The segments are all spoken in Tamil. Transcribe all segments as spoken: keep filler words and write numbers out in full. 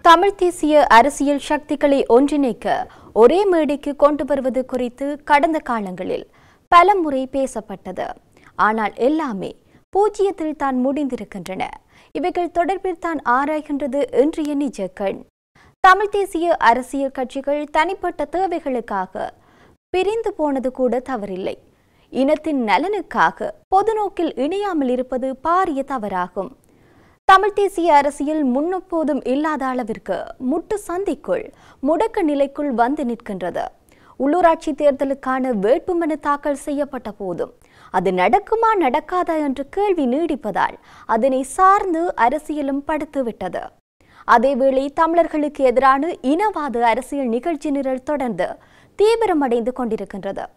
தமிழ் தேசிய அரசியல் சக்திகளை ஒன்றிணைக்க ஒரே மேடைக்கு கொண்டு வருவது குறித்து கடந்த காலங்களில் பல முறை பேசப்பட்டது. ஆனால் எல்லாமே பூஜ்ஜியத்தில் தான் முடிந்திருக்கின்றன. இவைகள் தொடர்பில் தான் ஆராய்கின்றது இன்றைய நிஜக்கண். தமிழ் தேசிய அரசியல் கட்சிகள் தனிப்பட்ட தேவைகளுக்காக பிரிந்து போனது கூட தவறில்லை. இனத்தின் நலனுக்காக பொதுநோக்கில் இணையாமல் இருப்பது பாரிய தவறாகும். தமிழ் தேசிய அரசியல் முன்னெப்போதும் இல்லாத அளவிற்கு முட்டு சந்திக்குள் முடக்க நிலைக்குள் வந்து நிற்கின்றது. உள்ளூராட்சி தேர்தலுக்கான வேட்புமனு தாக்கல் செய்யப்பட்ட போதும் அது நடக்குமா நடக்காதா என்ற கேள்வி நீடிப்பதால் அதனை சார்ந்து அரசியலும் படுத்துவிட்டது. அதேவேளை தமிழர்களுக்கு எதிரான இனவாத அரசியல் நிகழ்ச்சி நிரல் தொடர்ந்து தீவிரமடைந்து கொண்டிருக்கின்றது.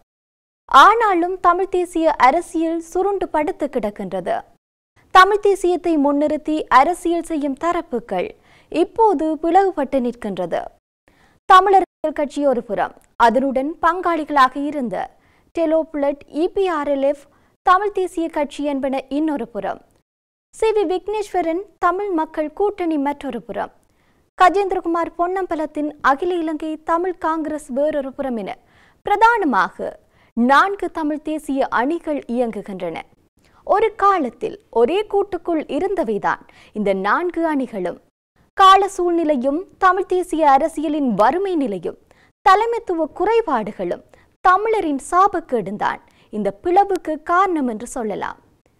ஆனாலும் தமிழ் தேசிய அரசியல் சுருண்டு படுத்து கிடக்கின்றது. தமிழ் தேசியத்தை முன்னிறுத்தி அரசியல் செய்யும் தரப்புகள் இப்போது பிளவுபட்டு நிற்கின்றது. தமிழர் கட்சி ஒரு புறம், அதனுடன் பங்காளிகளாக இருந்த டெலோபுலட், இபிஆர்எல்எஃப், தமிழ் தேசிய கட்சி என்பன இன்னொரு புறம், சி வி விக்னேஸ்வரன் தமிழ் மக்கள் கூட்டணி மற்றொரு புறம், கஜேந்திரகுமார் பொன்னம்பலத்தின் அகில இலங்கை தமிழ் காங்கிரஸ் வேறொரு புறம் என பிரதானமாக நான்கு தமிழ் தேசிய அணிகள் இயங்குகின்றன. ஒரு காலத்தில் ஒரே கூட்டுக்குள் இருந்தவைதான் இந்த நான்கு அணிகளும். கால சூழ்நிலையும் தமிழ் தேசிய அரசியலின் வறுமை நிலையும் தலைமைத்துவ குறைபாடுகளும் தமிழரின் சாபக்கேடுதான் இந்த பிளவுக்கு காரணம் என்று சொல்லலாம்.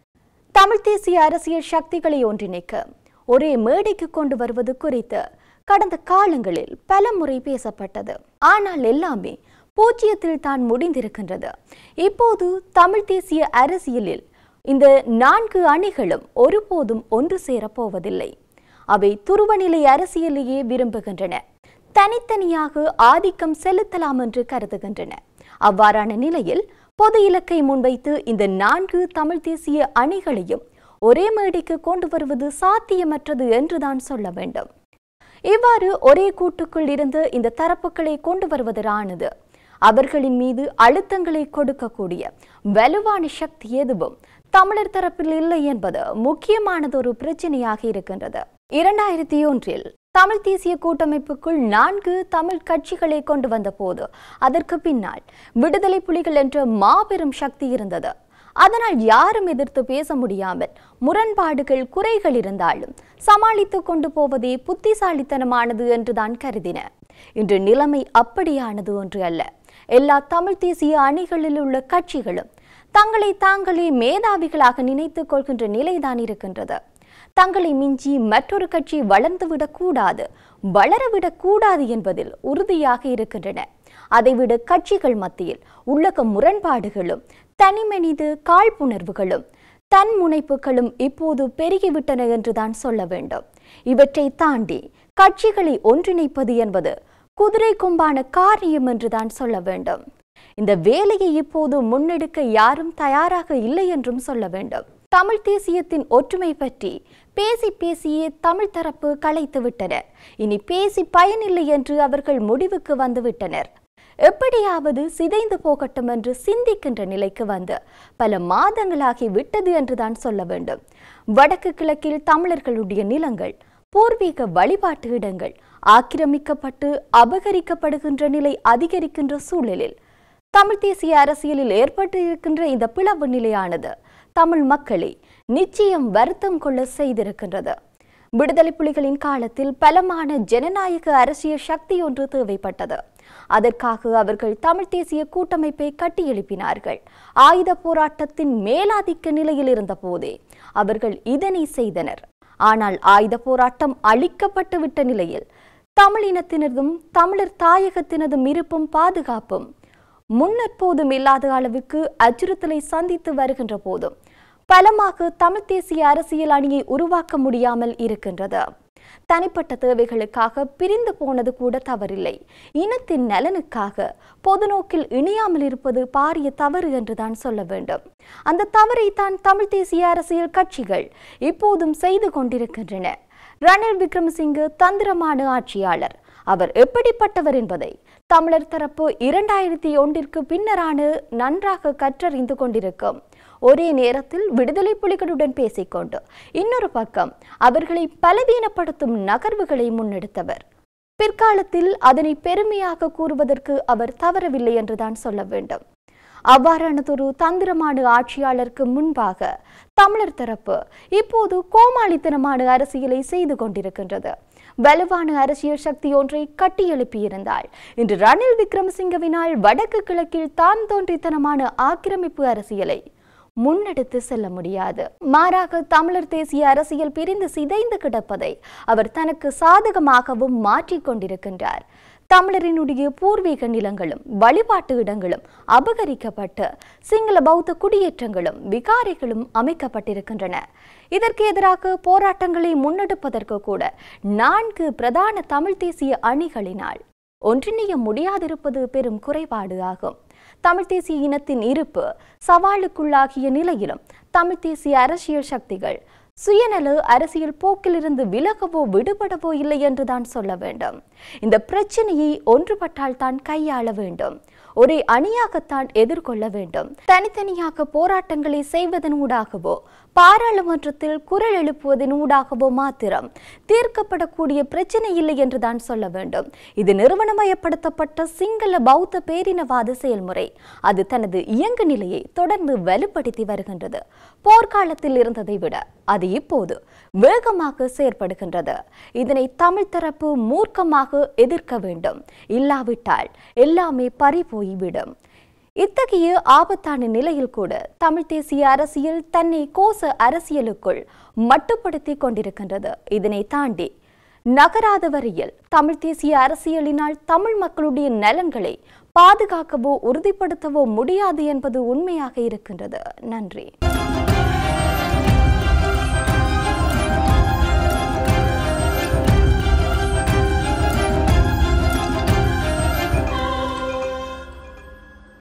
தமிழ் தேசிய அரசியல் சக்திகளை ஒன்றிணைக்க ஒரே மேடைக்கு கொண்டு வருவது குறித்து கடந்த காலங்களில் பல முறை பேசப்பட்டது. ஆனால் எல்லாமே பூஜ்ஜியத்தில் தான் முடிந்திருக்கின்றது. இப்போது தமிழ் தேசிய அரசியலில் இந்த நான்கு அணிகளும் ஒருபோதும் ஒன்று சேரப்போவதில்லை. அவை துருவநிலை அரசியலையே விரும்புகின்றன. தனித்தனியாக ஆதிக்கம் செலுத்தலாம் என்று கருதுகின்றன. அவ்வாறான நிலையில் பொது இலக்கை முன்வைத்து இந்த நான்கு தமிழ் தேசிய அணிகளையும் ஒரே மேடைக்கு கொண்டு வருவது சாத்தியமற்றது என்றுதான் சொல்ல வேண்டும். இவ்வாறு ஒரே கூட்டுக்குள் இருந்து இந்த தரப்புகளை கொண்டு வருவதானது அவர்களின் மீது அழுத்தங்களை கொடுக்கக்கூடிய வலுவான சக்தி எதுவும் தமிழர் தரப்பில் இல்லை என்பது முக்கியமானதொரு பிரச்சனையாக இருக்கின்றது. இரண்டாயிரத்தி ஒன்றில் தமிழ் தேசிய கூட்டமைப்புக்குள் நான்கு தமிழ் கட்சிகளை கொண்டு வந்த போது அதற்கு பின்னால் விடுதலை புலிகள் என்ற மாபெரும் சக்தி இருந்தது. அதனால் யாரும் எதிர்த்து பேச முடியாமல் முரண்பாடுகள் குறைகள் இருந்தாலும் சமாளித்து கொண்டு போவதே புத்திசாலித்தனமானது என்றுதான் கருதின. இன்று நிலைமை அப்படியானது ஒன்று அல்ல. எல்லா தமிழ் தேசிய அணிகளில் உள்ள கட்சிகளும் தங்களை தாங்களே மேதாவிகளாக நினைத்துக் கொள்கின்ற நிலைதான் இருக்கின்றது. தங்களை மிஞ்சி மற்றொரு கட்சி வளர்ந்துவிடக் கூடாது, வளரவிடக் கூடாது என்பதில் உறுதியாக இருக்கின்றன. அதைவிட கட்சிகள் மத்தியில் உள்ளக முரண்பாடுகளும் தனிமனித காழ்ப்புணர்வுகளும் தன் முனைப்புகளும் இப்போது பெருகிவிட்டன என்றுதான் சொல்ல வேண்டும். இவற்றை தாண்டி கட்சிகளை ஒன்றிணைப்பது என்பது குதிரை கொம்பான காரியம் என்றுதான் சொல்ல வேண்டும். இந்த வேலையை இப்போது முன்னெடுக்க யாரும் தயாராக இல்லை என்றும் சொல்ல வேண்டும். தமிழ் தேசியத்தின் ஒற்றுமை பற்றி பேசி பேசியே தமிழ் தரப்பு கலைத்து விட்டனர். இனி பேசி பயனில்லை என்று அவர்கள் முடிவுக்கு வந்துவிட்டனர். எப்படியாவது சிதைந்து போகட்டும் என்று சிந்திக்கின்ற நிலைக்கு வந்து பல மாதங்களாகி விட்டது என்றுதான் சொல்ல வேண்டும். வடக்கு கிழக்கில் தமிழர்களுடைய நிலங்கள், பூர்வீக வழிபாட்டு இடங்கள் ஆக்கிரமிக்கப்பட்டு அபகரிக்கப்படுகின்ற நிலை அதிகரிக்கின்ற சூழலில் தமிழ் தேசிய அரசியலில் ஏற்பட்டிருக்கின்ற இந்த பிளவு நிலையானது தமிழ் மக்களை நிச்சயம் வருத்தம் கொள்ள செய்திருக்கின்றது. விடுதலை புலிகளின் காலத்தில் பலமான ஜனநாயக அரசியல் சக்தி ஒன்று தேவைப்பட்டது. அதற்காக அவர்கள் தமிழ் தேசிய கூட்டமைப்பை கட்டியெழுப்பினார்கள். ஆயுத போராட்டத்தின் மேலாதிக்க நிலையில் இருந்த போதே அவர்கள் இதனை செய்தனர். ஆனால் ஆயுத போராட்டம் அழிக்கப்பட்டு விட்ட நிலையில் தமிழ் இனத்தினதும் தமிழர் தாயகத்தினதும் இருப்பும் பாதுகாப்பும் முன்னெப்போதும் இல்லாத அளவுக்கு அச்சுறுத்தலை சந்தித்து வருகின்ற போதும் பலமாக தமிழ் தேசிய அரசியல் அணியை உருவாக்க முடியாமல் இருக்கின்றது. தனிப்பட்ட தேவைகளுக்காக பிரிந்து போனது கூட தவறில்லை. இனத்தின் நலனுக்காக பொதுநோக்கில் இணையாமல் இருப்பது பாரிய தவறு என்றுதான் சொல்ல வேண்டும். அந்த தவறை தான் தமிழ் தேசிய அரசியல் கட்சிகள் இப்போதும் செய்து கொண்டிருக்கின்றன. ரணில் விக்ரமசிங்கே தந்திரமான ஆட்சியாளர். அவர் எப்படிப்பட்டவர் என்பதை தமிழர் தரப்பு இரண்டாயிரத்தி ஒன்றிற்கு பின்னரான நன்றாக கற்றறிந்து கொண்டிருக்கும். ஒரே நேரத்தில் விடுதலை புலிகளுடன் பேசிக்கொண்டு இன்னொரு பக்கம் அவர்களை பலவீனப்படுத்தும் நகர்வுகளை முன்னெடுத்தவர். பிற்காலத்தில் அதனை பெருமையாக கூறுவதற்கு அவர் தவறவில்லை என்றுதான் சொல்ல வேண்டும். அவ்வாறானதொரு தந்திரமான ஆட்சியாளருக்கு முன்பாக தமிழர் தரப்பு இப்போது கோமாளித்தனமான அரசியலை செய்து கொண்டிருக்கின்றது. வலுவான அரசியல் சக்தி ஒன்றை கட்டியெழுப்பியிருந்தால் இன்று ரணில் விக்ரமசிங்கவினால் வடக்கு கிழக்கில் தான் தோன்றித்தனமான ஆக்கிரமிப்பு அரசியலை முன்னெடுத்து செல்ல முடியாது. மாறாக தமிழர் தேசிய அரசியல் பிரிந்து சிதைந்து கிடப்பதை அவர் தனக்கு சாதகமாகவும் மாற்றிக்கொண்டிருக்கின்றார். தமிழரினுடைய பூர்வீக நிலங்களும் வழிபாட்டு இடங்களும் அபகரிக்கப்பட்டு சிங்கள பௌத்த குடியேற்றங்களும் விகாரைகளும் அமைக்கப்பட்டிருக்கின்றன. இதற்கு எதிராக போராட்டங்களை முன்னெடுப்பதற்கு கூட நான்கு பிரதான தமிழ் தேசிய அணிகளினால் ஒன்றிணைய முடியாதிருப்பது பெரும் குறைபாடு ஆகும். தமிழ் தேசிய இனத்தின் இருப்பு சவாலுக்குள்ளாகிய நிலையிலும் தமிழ் தேசிய அரசியல் சக்திகள் சுயநல அரசியல் போக்கிலிருந்து விலகவோ விடுபடவோ இல்லை என்றுதான் சொல்ல வேண்டும். இந்த பிரச்சனையை ஒன்றுபட்டால் தான் கையாள வேண்டும். ஒரே அணியாகத்தான் எதிர்கொள்ள வேண்டும். தனித்தனியாக போராட்டங்களை செய்வதனூடாகவோ பாராளுமன்றத்தில் குரல் எழுப்புவதனூடாகவோ மாத்திரம் தீர்க்கப்படக்கூடிய பிரச்சனை இல்லை என்றுதான் சொல்ல வேண்டும். இது நிறுவனமயப்படுத்தப்பட்ட சிங்கள பௌத்த பேரினவாத செயல்முறை. அது தனது இயங்கு நிலையை தொடர்ந்து வலுப்படுத்தி வருகின்றது. போர்க்காலத்தில் இருந்ததை விட அது இப்போது வேகமாக செயற்படுகின்றது. இதனை தமிழ் தரப்பு மூர்க்கமாக எதிர்க்க வேண்டும். இல்லாவிட்டால் எல்லாமே பறிபோய்விடும். இத்தகைய ஆபத்தான நிலையில் கூட தமிழ் தேசிய அரசியல் தன்னை கோச அரசியலுக்குள் மட்டுப்படுத்தி கொண்டிருக்கின்றது. இதனை தாண்டி நகராத வரையில் தமிழ் தேசிய அரசியலினால் தமிழ் மக்களுடைய நலன்களை பாதுகாக்கவோ உறுதிப்படுத்தவோ முடியாது என்பது உண்மையாக இருக்கின்றது. நன்றி.